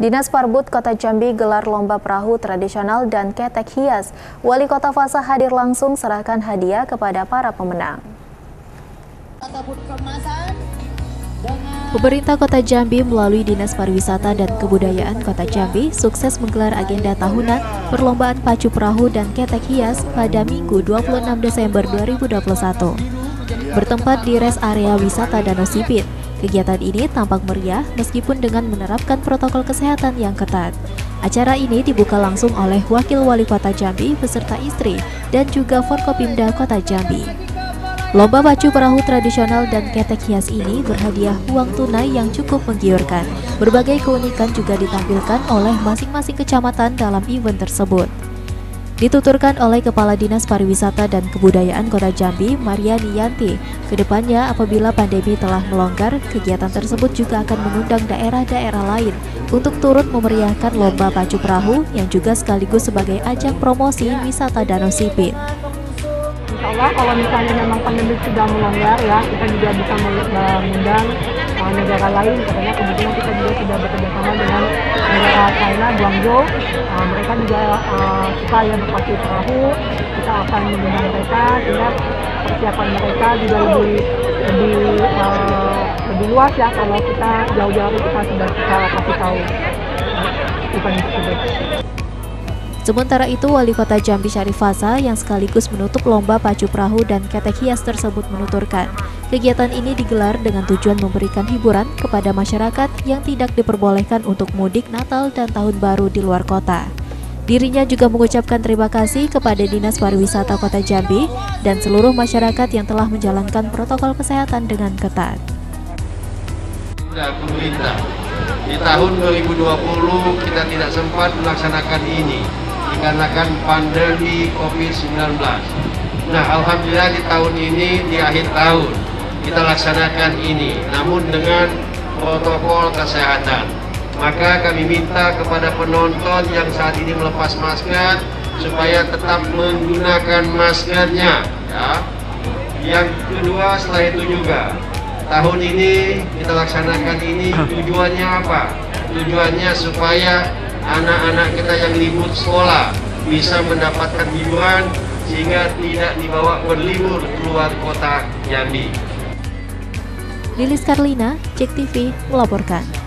Dinas Parbud Kota Jambi gelar lomba perahu tradisional dan ketek hias. Wali Kota Fasa hadir langsung serahkan hadiah kepada para pemenang. Pemerintah Kota Jambi melalui Dinas Pariwisata dan Kebudayaan Kota Jambi sukses menggelar agenda tahunan perlombaan pacu perahu dan ketek hias pada Minggu 26 Desember 2021. Bertempat di res area wisata Danau Sipit, kegiatan ini tampak meriah meskipun dengan menerapkan protokol kesehatan yang ketat. Acara ini dibuka langsung oleh Wakil Wali Kota Jambi beserta istri dan juga Forkopimda Kota Jambi. Lomba pacu perahu tradisional dan ketek hias ini berhadiah uang tunai yang cukup menggiurkan. Berbagai keunikan juga ditampilkan oleh masing-masing kecamatan dalam event tersebut. Dituturkan oleh Kepala Dinas Pariwisata dan Kebudayaan Kota Jambi, Mariani Yanti, kedepannya apabila pandemi telah melonggar, kegiatan tersebut juga akan mengundang daerah-daerah lain untuk turut memeriahkan lomba pacu perahu yang juga sekaligus sebagai ajang promosi wisata Danau Sipit. Insya Allah kalau misalnya memang pandemi sudah melonggar ya, kita juga bisa mengundang negara lain. Katanya kebetulan kita juga sudah bekerjasama dengan negara China, Guangzhou. Mereka juga suka ya berpacu perahu. Kita akan mengundang mereka sehingga persiapan mereka juga lebih luas ya kalau kita jauh-jauh kita sudah bisa kasih tahu event tersebut. Sementara itu, Wali Kota Jambi Syarif Fasa yang sekaligus menutup lomba pacu perahu dan ketek hias tersebut menuturkan, kegiatan ini digelar dengan tujuan memberikan hiburan kepada masyarakat yang tidak diperbolehkan untuk mudik Natal dan Tahun Baru di luar kota. Dirinya juga mengucapkan terima kasih kepada Dinas Pariwisata Kota Jambi dan seluruh masyarakat yang telah menjalankan protokol kesehatan dengan ketat. Pemerintah di tahun 2020 kita tidak sempat melaksanakan ini dikarenakan pandemi COVID-19. Nah, alhamdulillah di tahun ini, di akhir tahun, kita laksanakan ini, namun dengan protokol kesehatan. Maka kami minta kepada penonton yang saat ini melepas masker, supaya tetap menggunakan maskernya. Ya. Yang kedua, setelah itu juga, tahun ini kita laksanakan ini, tujuannya apa? Tujuannya supaya anak-anak kita yang libur sekolah bisa mendapatkan hiburan sehingga tidak dibawa berlibur keluar kota Jambi. Lilis Karlina, JEK TV melaporkan.